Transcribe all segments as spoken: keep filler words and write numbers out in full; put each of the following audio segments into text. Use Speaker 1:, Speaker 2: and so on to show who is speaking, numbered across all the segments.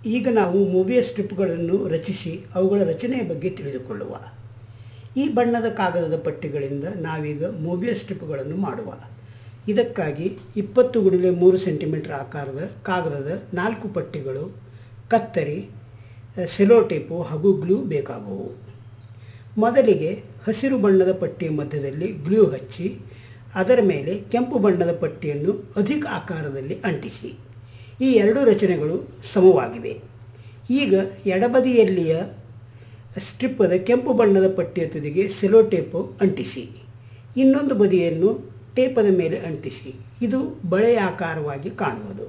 Speaker 1: ಈಗ ನಾವು ಮೂಬಿಯಸ್ ಸ್ಟ್ರಿಪ್ಗಳನ್ನು ರಚಿಸಿ ಅವುಗಳ ರಚನೆಯ ಬಗ್ಗೆ ತಿಳಿದುಕೊಳ್ಳುವ. ಈ ಬಣ್ಣದ ಕಾಗದದ ಪಟ್ಟಿಗಳಿಂದ ನಾವೀಗ ಮೂಬಿಯಸ್ ಸ್ಟ್ರಿಪ್ಗಳನ್ನು ಮಾಡುವ. ಇದಕ್ಕಾಗಿ ಇಪ್ಪತ್ತು ಗುಣಿಲೆ ಮೂರು ಸೆಂಟಿಮೀಟರ್ ಆಕಾರದ ಕಾಗದದ ನಾಲ್ಕು ಪಟ್ಟಿಗಳು, ಕತ್ತರಿ, ಸೆಲೋ ಟೇಪು ಹಾಗೂ ಗ್ಲೂ ಬೇಕಾಗುವು. ಮೊದಲಿಗೆ ಹಸಿರು ಬಣ್ಣದ ಪಟ್ಟಿಯ ಮಧ್ಯದಲ್ಲಿ ಗ್ಲೂ ಹಚ್ಚಿ ಅದರ ಮೇಲೆ ಕೆಂಪು ಬಣ್ಣದ ಪಟ್ಟಿಯನ್ನು ಅಧಿಕ ಆಕಾರದಲ್ಲಿ ಅಂಟಿಸಿ. ಈ ಎರಡು ರಚನೆಗಳು ಸಮವಾಗಿವೆ. ಈಗ ಎಡಬದಿಯಲ್ಲಿಯ ಸ್ಟ್ರಿಪ್ಪದ ಕೆಂಪು ಬಣ್ಣದ ಪಟ್ಟಿಯ ತುದಿಗೆ ಸೆಲೋ ಟೇಪು ಅಂಟಿಸಿ. ಇನ್ನೊಂದು ಬದಿಯನ್ನು ಟೇಪದ ಮೇಲೆ ಅಂಟಿಸಿ. ಇದು ಬಳೆಯ ಆಕಾರವಾಗಿ ಕಾಣುವುದು.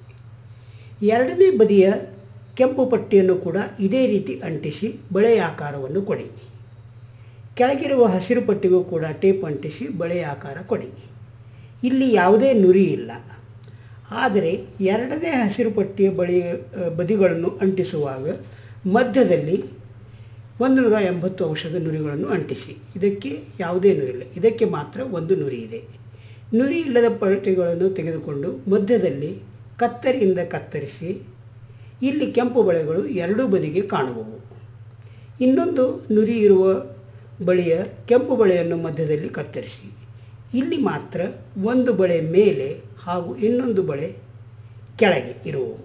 Speaker 1: ಎರಡನೇ ಬದಿಯ ಕೆಂಪು ಪಟ್ಟಿಯನ್ನು ಕೂಡ ಇದೇ ರೀತಿ ಅಂಟಿಸಿ ಬಳೆಯ ಆಕಾರವನ್ನು ಕೊಡಿ. ಕೆಳಗಿರುವ ಹಸಿರು ಪಟ್ಟಿಗೂ ಕೂಡ ಟೇಪ್ ಅಂಟಿಸಿ ಬಳೆಯ ಆಕಾರ ಕೊಡಿ. ಇಲ್ಲಿ ಯಾವುದೇ ನುರಿ ಇಲ್ಲ. ಆದರೆ ಎರಡನೇ ಹಸಿರು ಪಟ್ಟಿಯ ಬಳಿ ಬದಿಗಳನ್ನು ಅಂಟಿಸುವಾಗ ಮಧ್ಯದಲ್ಲಿ ಒಂದು ನೂರ ಎಂಬತ್ತು ಅಂಶದ ನುರಿಗಳನ್ನು ಅಂಟಿಸಿ. ಇದಕ್ಕೆ ಯಾವುದೇ ನುರಿ ಇಲ್ಲ, ಇದಕ್ಕೆ ಮಾತ್ರ ಒಂದು ನುರಿ ಇದೆ. ನುರಿ ಇಲ್ಲದ ಪಟ್ಟಿಗಳನ್ನು ತೆಗೆದುಕೊಂಡು ಮಧ್ಯದಲ್ಲಿ ಕತ್ತರಿಯಿಂದ ಕತ್ತರಿಸಿ ಇಲ್ಲಿ ಕೆಂಪು ಬಳೆಗಳು ಎರಡೂ ಬದಿಗೆ ಕಾಣುವವು. ಇನ್ನೊಂದು ನುರಿ ಇರುವ ಬಳಿಯ ಕೆಂಪು ಬಳೆಯನ್ನು ಮಧ್ಯದಲ್ಲಿ ಕತ್ತರಿಸಿ. ಇಲ್ಲಿ ಮಾತ್ರ ಒಂದು ಬಳೆ ಮೇಲೆ ಹಾಗೂ ಇನ್ನೊಂದು ಬಳೆ ಕೆಳಗೆ ಇರುವವು.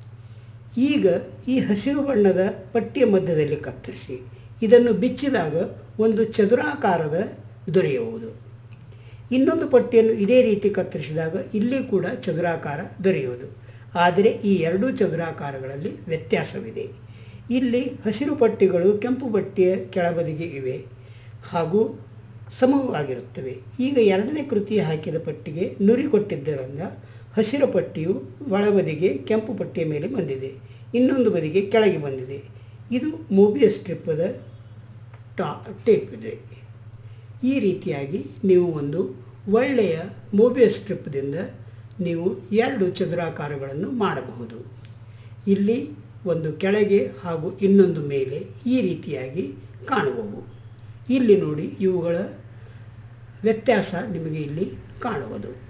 Speaker 1: ಈಗ ಈ ಹಸಿರು ಬಣ್ಣದ ಪಟ್ಟಿಯ ಮಧ್ಯದಲ್ಲಿ ಕತ್ತರಿಸಿ ಇದನ್ನು ಬಿಚ್ಚಿದಾಗ ಒಂದು ಚದುರಾಕಾರದ ದೊರೆಯುವುದು. ಇನ್ನೊಂದು ಪಟ್ಟಿಯನ್ನು ಇದೇ ರೀತಿ ಕತ್ತರಿಸಿದಾಗ ಇಲ್ಲಿ ಕೂಡ ಚದುರಾಕಾರ ದೊರೆಯುವುದು. ಆದರೆ ಈ ಎರಡೂ ಚದುರಾಕಾರಗಳಲ್ಲಿ ವ್ಯತ್ಯಾಸವಿದೆ. ಇಲ್ಲಿ ಹಸಿರು ಪಟ್ಟಿಗಳು ಕೆಂಪು ಪಟ್ಟಿಯ ಕೆಳಬದಿಗೆ ಇವೆ ಹಾಗೂ ಸಮವಾಗಿರುತ್ತವೆ. ಈಗ ಎರಡನೇ ಕೃತಿಯ ಹಾಕಿದ ಪಟ್ಟಿಗೆ ನುರಿ ಕೊಟ್ಟಿದ್ದರಿಂದ ಹಸಿರು ಪಟ್ಟಿಯು ಒಳಬದಿಗೆ ಕೆಂಪು ಪಟ್ಟಿಯ ಮೇಲೆ ಬಂದಿದೆ, ಇನ್ನೊಂದು ಬದಿಗೆ ಕೆಳಗೆ ಬಂದಿದೆ. ಇದು ಮೂಬಿಯಸ್ ಸ್ಟ್ರಿಪ್ಪದ ಟಾ ಟೇಪ್ ಇದೆ. ಈ ರೀತಿಯಾಗಿ ನೀವು ಒಂದು ಒಳ್ಳೆಯ ಮೂಬಿಯಸ್ ಸ್ಟ್ರಿಪ್ದಿಂದ ನೀವು ಎರಡು ಚದುರಾಕಾರಗಳನ್ನು ಮಾಡಬಹುದು. ಇಲ್ಲಿ ಒಂದು ಕೆಳಗೆ ಹಾಗೂ ಇನ್ನೊಂದು ಮೇಲೆ ಈ ರೀತಿಯಾಗಿ ಕಾಣುವವು. ಇಲ್ಲಿ ನೋಡಿ, ಇವುಗಳ ವ್ಯತ್ಯಾಸ ನಿಮಗೆ ಇಲ್ಲಿ ಕಾಣುವುದು.